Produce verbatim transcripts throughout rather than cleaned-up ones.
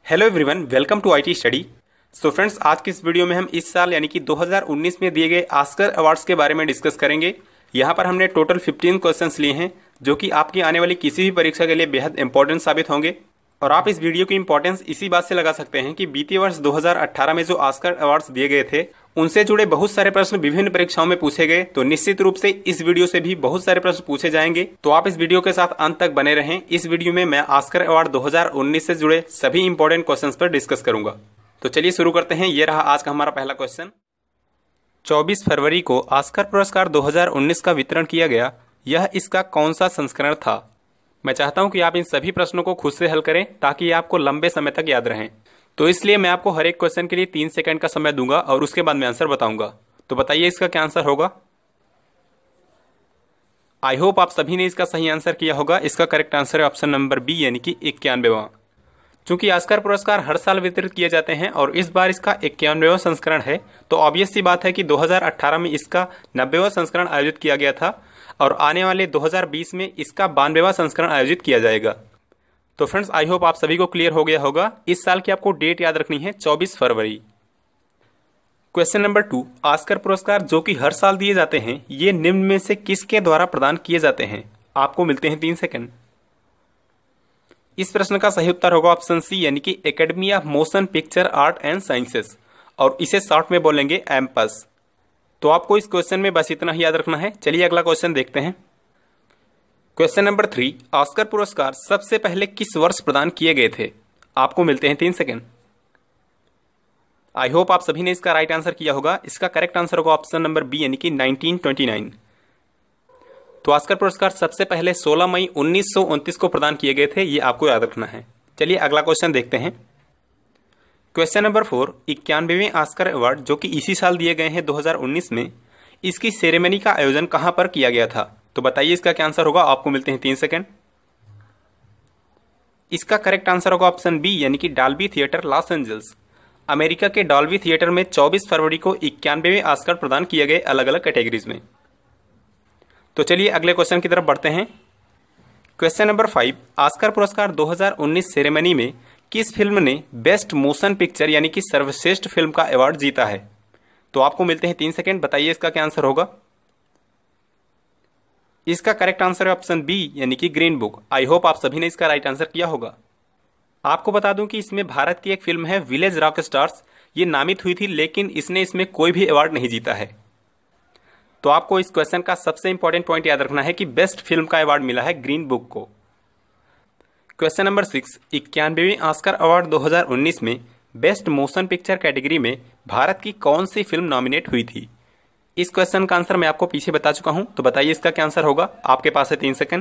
Hello everyone, welcome to IT study. So friends, आज की इस वीडियो में हम इस साल यानी कि दो हज़ार उन्नीस में दिए गए ऑस्कर अवार्ड्स के बारे में डिस्कस करेंगे। यहाँ पर हमने टोटल पंद्रह क्वेश्चंस लिए हैं जो कि आपकी आने वाली किसी भी परीक्षा के लिए बेहद इंपॉर्टेंट साबित होंगे। और आप इस वीडियो की इंपॉर्टेंस इसी बात से लगा सकते हैं कि बीते वर्ष दो हज़ार अठारह में जो ऑस्कर अवार्ड्स दिए गए थे उनसे जुड़े बहुत सारे प्रश्न विभिन्न परीक्षाओं में पूछे गए, तो निश्चित रूप से इस वीडियो से भी बहुत सारे प्रश्न पूछे जाएंगे। तो आप इस वीडियो के साथ अंत तक बने रहें। इस वीडियो में मैं ऑस्कर अवार्ड दो हज़ार उन्नीस से जुड़े सभी इंपॉर्टेंट क्वेश्चंस पर डिस्कस करूंगा। तो चलिए शुरू करते हैं। ये रहा आज का हमारा पहला क्वेश्चन। चौबीस फरवरी को ऑस्कर पुरस्कार दो हज़ार उन्नीस का वितरण किया गया। यह इसका कौन सा संस्करण था? मैं चाहता हूं कि आप इन सभी प्रश्नों को खुद से हल करें ताकि आपको लंबे समय तक याद रहें। तो इसलिए मैं आपको हर एक क्वेश्चन के लिए तीन सेकंड का समय दूंगा और उसके बाद मैं आंसर बताऊंगा। तो बताइए इसका क्या आंसर होगा। आई होप आप सभी ने इसका सही आंसर किया होगा। इसका करेक्ट आंसर है ऑप्शन नंबर बी यानी कि इक्यानवेवां। चूंकि ऑस्कर पुरस्कार हर साल वितरित किए जाते हैं और इस बार इसका इक्यानवेवां संस्करण है, तो ऑब्वियस सी बात है कि दो हज़ार अठारह में इसका नब्बेवां संस्करण आयोजित किया गया था और आने वाले दो हज़ार बीस में इसका बानवेवां संस्करण आयोजित किया जाएगा। तो फ्रेंड्स, आई होप आप सभी को क्लियर हो गया होगा। इस साल की आपको डेट याद रखनी है चौबीस फरवरी। क्वेश्चन नंबर टू, ऑस्कर पुरस्कार जो कि हर साल दिए जाते हैं, ये निम्न में से किसके द्वारा प्रदान किए जाते हैं? आपको मिलते हैं तीन सेकंड। इस प्रश्न का सही उत्तर होगा ऑप्शन सी यानी कि academy of motion picture art and sciences, और इसे शॉर्ट में बोलेंगे एम्पस। तो आपको इस क्वेश्चन में बस इतना ही याद रखना है। चलिए अगला क्वेश्चन देखते हैं। क्वेश्चन नंबर थ्री, ऑस्कर पुरस्कार सबसे पहले किस वर्ष प्रदान किए गए थे? आपको मिलते हैं तीन सेकंड। आई होप आप सभी ने इसका राइट आंसर किया होगा। इसका करेक्ट आंसर होगा ऑप्शन नंबर बी यानी कि नाइनटीन ट्वेंटी नाइन। तो ऑस्कर पुरस्कार सबसे पहले सोलह मई उन्नीस सौ उनतीस को प्रदान किए गए थे, ये आपको याद रखना है। चलिए अगला क्वेश्चन देखते हैं। क्वेश्चन नंबर फोर, इक्यानवेवें ऑस्कर अवार्ड जो कि इसी साल दिए गए हैं दो हज़ार उन्नीस में, इसकी सेरेमनी का आयोजन कहां पर किया गया था? तो बताइए इसका क्या आंसर होगा। आपको मिलते हैं तीन सेकंड। इसका करेक्ट आंसर होगा ऑप्शन बी यानी कि Dolby theatre, Los Angeles. America के डॉल्बी थिएटर में चौबीस फरवरी को इक्यानवेवें ऑस्कर प्रदान किए गए अलग अलग कैटेगरीज में। तो चलिए अगले क्वेश्चन की तरफ बढ़ते हैं। क्वेश्चन नंबर फाइव, ऑस्कर पुरस्कार दो हज़ार उन्नीस सेरेमनी में किस फिल्म ने बेस्ट मोशन पिक्चर यानी कि सर्वश्रेष्ठ फिल्म का अवार्ड जीता है? तो आपको मिलते हैं तीन सेकंड। बताइए इसका क्या आंसर होगा। इसका करेक्ट आंसर है ऑप्शन बी यानी कि ग्रीन बुक। आई होप आप सभी ने इसका राइट आंसर किया होगा। आपको बता दूं कि इसमें भारत की एक फिल्म है विलेज रॉक स्टार्स, ये नामित हुई थी लेकिन इसने इसमें कोई भी अवार्ड नहीं जीता है। तो आपको इस क्वेश्चन का सबसे इंपॉर्टेंट पॉइंट याद रखना है कि बेस्ट फिल्म का अवार्ड मिला है ग्रीन बुक को। क्वेश्चन नंबर सिक्स, इक्यानवेवें ऑस्कर अवार्ड दो हज़ार उन्नीस में बेस्ट मोशन पिक्चर कैटेगरी में भारत की कौन सी फिल्म नॉमिनेट हुई थी? इस क्वेश्चन का आंसर मैं आपको पीछे बता चुका हूं, तो बताइए इसका क्या आंसर होगा। आपके पास है तीन सेकंड।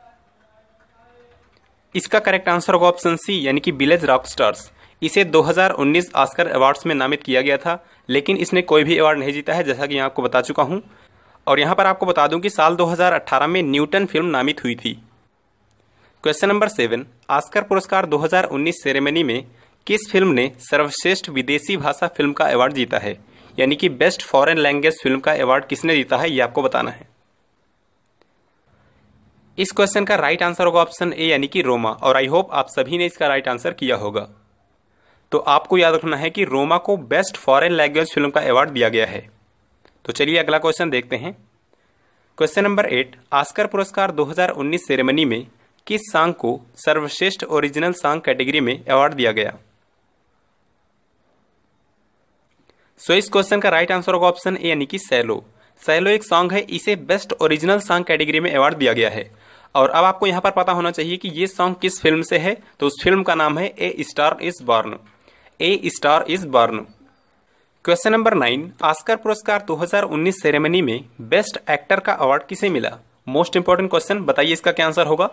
इसका करेक्ट आंसर होगा ऑप्शन सी यानी कि विलेज रॉक स्टार्स। इसे दो हज़ार उन्नीस ऑस्कर अवार्ड्स में नामित किया गया था लेकिन इसने कोई भी अवार्ड नहीं जीता है, जैसा कि मैं आपको बता चुका हूं। और यहां पर आपको बता दूं कि साल दो हज़ार अठारह में न्यूटन फिल्म नामित हुई थी। क्वेश्चन नंबर सेवन, ऑस्कर पुरस्कार दो हज़ार उन्नीस सेरेमनी में किस फिल्म ने सर्वश्रेष्ठ विदेशी भाषा फिल्म का अवार्ड जीता है? यानी कि बेस्ट फॉरेन लैंग्वेज फिल्म का अवार्ड किसने जीता है, ये आपको बताना है। इस क्वेश्चन का राइट आंसर होगा ऑप्शन ए यानी कि रोमा, और आई होप आप सभी ने इसका राइट आंसर किया होगा। तो आपको याद रखना है कि रोमा को बेस्ट फॉरेन लैंग्वेज फिल्म का अवार्ड दिया गया है। तो चलिए अगला क्वेश्चन देखते हैं। क्वेश्चन नंबर एट, ऑस्कर पुरस्कार दो हज़ार उन्नीस सेरेमनी में किस सॉन्ग को सर्वश्रेष्ठ ओरिजिनल सॉन्ग कैटेगरी में अवार्ड दिया गया? सो so, इस क्वेश्चन का राइट आंसर होगा ऑप्शन ए यानी कि सैलो। सैलो एक सॉन्ग है, इसे बेस्ट ओरिजिनल सॉन्ग कैटेगरी में अवार्ड दिया गया है। और अब आपको यहाँ पर पता होना चाहिए कि ये सॉन्ग किस फिल्म से है, तो उस फिल्म का नाम है a star is born. A star is born. Question number nine, Oscar पुरस्कार दो हज़ार उन्नीस सेरेमनी में बेस्ट एक्टर का अवार्ड किसे मिला? मोस्ट इंपॉर्टेंट क्वेश्चन, बताइए इसका क्या आंसर होगा।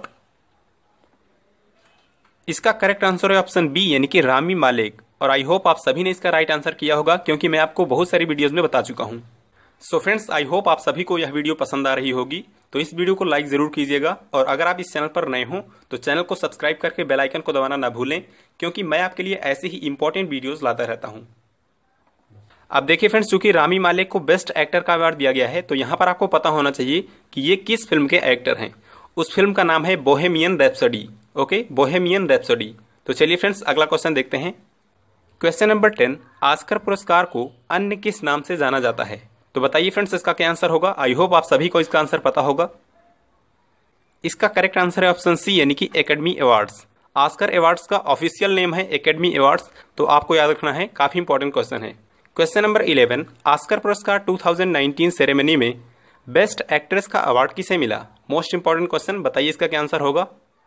इसका करेक्ट आंसर है ऑप्शन बी यानी कि रामी मालेक, और आई होप आप सभी ने इसका राइट आंसर किया होगा क्योंकि मैं आपको बहुत सारी वीडियोस में बता चुका हूं। सो फ्रेंड्स, आई होप आप सभी को यह वीडियो पसंद आ रही होगी। तो इस वीडियो को लाइक जरूर कीजिएगा और अगर आप इस चैनल पर नए हो तो चैनल को सब्सक्राइब करके बेल आइकन को दबाना ना भूलें, क्योंकि मैं आपके लिए ऐसे ही इंपॉर्टेंट वीडियोस लाता रहता हूं। अब देखिए फ्रेंड्स, चूंकि रामी मालेक को बेस्ट एक्टर का अवार्ड दिया गया है तो यहाँ पर आपको पता होना चाहिए कि ये किस फिल्म के एक्टर हैं। उस फिल्म का नाम है Bohemian Rhapsody. Okay, Bohemian Rhapsody. तो चलिए फ्रेंड्स अगला क्वेश्चन देखते हैं। क्वेश्चन नंबर टेन, ऑस्कर पुरस्कार को अन्य किस नाम से जाना जाता है? तो बताइए फ्रेंड्स इसका क्या आंसर होगा। आई होप आप सभी को इसका आंसर पता होगा। इसका करेक्ट आंसर है ऑप्शन सी यानी कि एकेडमी अवार्ड्स। ऑस्कर अवार्ड्स का ऑफिशियल नेम है एकेडमी अवार्ड्स, तो आपको याद रखना है, काफी इंपॉर्टेंट क्वेश्चन है। क्वेश्चन नंबर इलेवन, ऑस्कर पुरस्कार टू थाउजेंड नाइनटीन सेरेमनी में बेस्ट एक्ट्रेस का अवार्ड किसे मिला? मोस्ट इंपॉर्टेंट क्वेश्चन, बताइए इसका क्या आंसर होगा।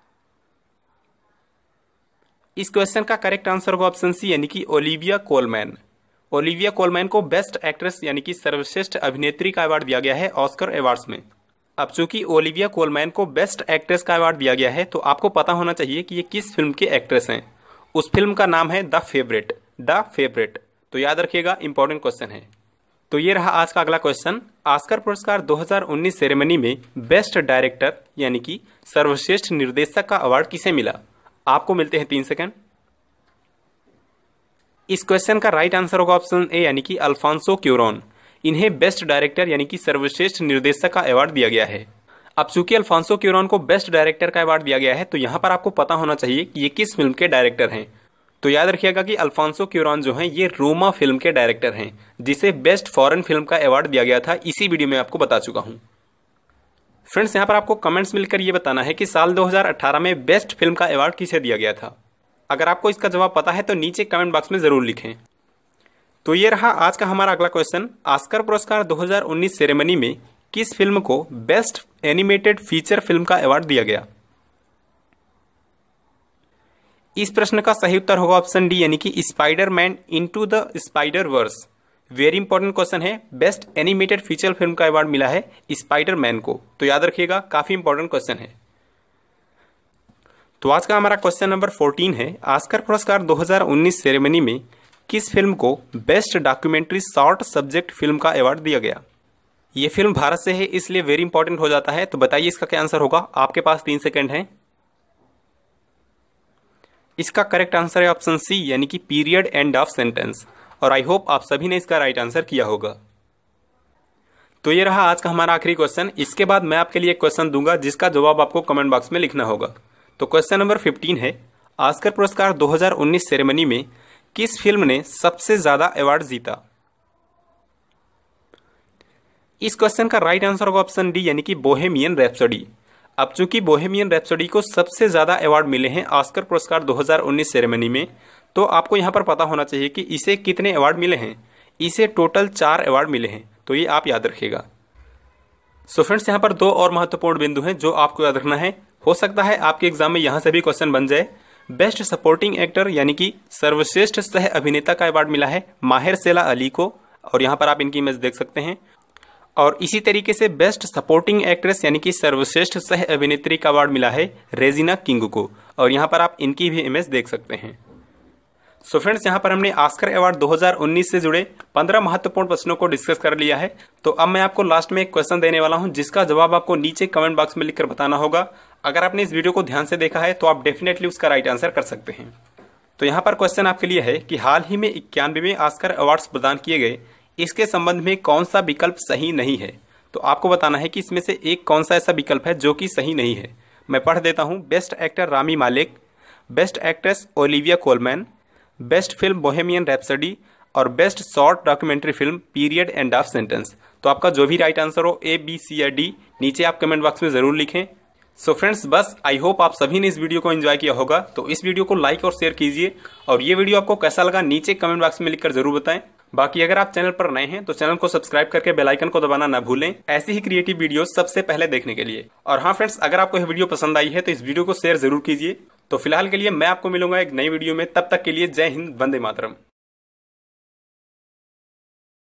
इस क्वेश्चन का करेक्ट आंसर होगा ऑप्शन सी यानी कि ओलिविया कोलमैन। ओलिविया कोलमैन को बेस्ट एक्ट्रेस यानी कि सर्वश्रेष्ठ अभिनेत्री का अवार्ड दिया गया है ऑस्कर अवार्ड्स में। अब चूंकि ओलिविया कोलमैन को बेस्ट एक्ट्रेस का अवार्ड दिया गया है तो आपको पता होना चाहिए कि ये किस फिल्म के एक्ट्रेस हैं। उस फिल्म का नाम है द फेवरेट। द फेवरेट, तो याद रखिएगा, इंपॉर्टेंट क्वेश्चन है। तो ये रहा आज का अगला क्वेश्चन। ऑस्कर पुरस्कार दो हज़ार उन्नीस सेरेमनी में बेस्ट डायरेक्टर यानी कि सर्वश्रेष्ठ निर्देशक का अवार्ड किसे मिला? आपको मिलते हैं तीन सेकंड। इस क्वेश्चन का राइट आंसर होगा ऑप्शन ए यानी कि अल्फांसो क्यूरॉन। इन्हें बेस्ट डायरेक्टर यानी कि सर्वश्रेष्ठ निर्देशक का अवार्ड दिया गया है। अब चूंकि अल्फांसो क्यूरॉन को बेस्ट डायरेक्टर का अवार्ड दिया गया है तो यहाँ पर आपको पता होना चाहिए कि ये किस फिल्म के डायरेक्टर हैं। तो याद रखिएगा कि अल्फांसो क्यूरॉन जो हैं ये रोमा फिल्म के डायरेक्टर हैं, जिसे बेस्ट फॉरेन फिल्म का अवार्ड दिया गया था। इसी वीडियो में आपको बता चुका हूँ। फ्रेंड्स यहाँ पर आपको कमेंट्स मिलकर ये बताना है कि साल दो हज़ार अठारह में बेस्ट फिल्म का अवार्ड किसे दिया गया था। अगर आपको इसका जवाब पता है तो नीचे कमेंट बॉक्स में जरूर लिखें। तो ये रहा आज का हमारा अगला क्वेश्चन। ऑस्कर पुरस्कार दो हज़ार उन्नीस सेरेमनी में किस फिल्म को बेस्ट एनिमेटेड फीचर फिल्म का अवार्ड दिया गया? इस प्रश्न का सही उत्तर होगा ऑप्शन डी यानी कि Spiderman into the spider verse. Very important question है। बेस्ट एनिमेटेड फीचर फिल्म का अवार्ड मिला है स्पाइडरमैन को, तो याद रखिएगा, काफी इंपॉर्टेंट क्वेश्चन है। तो आज का हमारा क्वेश्चन नंबर फोर्टीन है, ऑस्कर पुरस्कार दो हज़ार उन्नीस सेरेमनी में किस फिल्म को best documentary short subject film का अवार्ड दिया गया? ये फिल्म भारत से है इसलिए वेरी इंपॉर्टेंट हो जाता है। तो बताइए इसका क्या आंसर होगा। आपके पास तीन सेकंड हैं। इसका करेक्ट आंसर है ऑप्शन सी यानी कि पीरियड एंड ऑफ सेंटेंस, और आई होप आप सभी ने इसका राइट आंसर किया होगा। तो ये रहा आज का हमारा आखिरी क्वेश्चन। इसके बाद मैं आपके लिए एक क्वेश्चन दूंगा जिसका जवाब आपको कमेंट बॉक्स में लिखना होगा। तो क्वेश्चन नंबर फिफ्टीन है, ऑस्कर पुरस्कार दो हज़ार उन्नीस सेरेमनी में किस फिल्म ने सबसे ज्यादा अवार्ड जीता? इस क्वेश्चन का राइट आंसर होगा ऑप्शन डी यानी कि बोहेमियन रैप्सोडी। अब चूंकि बोहेमियन रैप्सोडी को सबसे ज्यादा अवार्ड मिले हैं ऑस्कर पुरस्कार दो हज़ार उन्नीस सेरेमनी में, तो आपको यहां पर पता होना चाहिए कि इसे कितने अवार्ड मिले हैं। इसे टोटल चार अवार्ड मिले हैं, तो ये आप याद रखिएगा। सो फ्रेंड्स यहाँ पर दो और महत्वपूर्ण बिंदु हैं जो आपको याद रखना है। हो सकता है आपके एग्जाम में यहाँ से भी क्वेश्चन बन जाए। बेस्ट सपोर्टिंग एक्टर यानी कि सर्वश्रेष्ठ सह अभिनेता का अवार्ड मिला है माहेरशेला अली को, और यहाँ पर आप इनकी इमेज देख सकते हैं। और इसी तरीके से बेस्ट सपोर्टिंग एक्ट्रेस यानी कि सर्वश्रेष्ठ सह अभिनेत्री का अवार्ड मिला है रेजिना किंग को, और यहाँ पर आप इनकी भी इमेज देख सकते हैं। सो फ्रेंड्स यहाँ पर हमने ऑस्कर अवार्ड दो हज़ार उन्नीस से जुड़े पंद्रह महत्वपूर्ण प्रश्नों को डिस्कस कर लिया है। तो अब मैं आपको लास्ट में एक क्वेश्चन देने वाला हूं जिसका जवाब आपको नीचे कमेंट बॉक्स में लिखकर बताना होगा। अगर आपने इस वीडियो को ध्यान से देखा है तो आप डेफिनेटली उसका राइट आंसर कर सकते हैं। तो यहाँ पर क्वेश्चन आपके लिए है कि हाल ही में इक्यानवेवें ऑस्कर अवार्ड्स प्रदान किए गए, इसके संबंध में कौन सा विकल्प सही नहीं है? तो आपको बताना है कि इसमें से एक कौन सा ऐसा विकल्प है जो कि सही नहीं है। मैं पढ़ देता हूं। Best actor Rami Malek, best actress Olivia Colman, best film Bohemian Rhapsody और best short documentary film period end of sentence. तो आपका जो भी राइट आंसर हो, ए बी सी या डी, नीचे आप कमेंट बॉक्स में जरूर लिखें। सो so फ्रेंड्स, बस आई होप आप सभी ने इस वीडियो को एंजॉय किया होगा। तो इस वीडियो को लाइक और शेयर कीजिए, और ये वीडियो आपको कैसा लगा नीचे कमेंट बॉक्स में लिखकर जरूर बताएं। बाकी अगर आप चैनल पर नए हैं तो चैनल को सब्सक्राइब करके बेल आइकन को दबाना ना भूलें, ऐसी ही क्रिएटिव वीडियो सबसे पहले देखने के लिए। और हाँ फ्रेंड्स, अगर आपको यह वीडियो पसंद आई है तो इस वीडियो को शेयर जरूर कीजिए। तो फिलहाल के लिए मैं आपको मिलूंगा एक नई वीडियो में। तब तक के लिए जय हिंद, वंदे मातरम।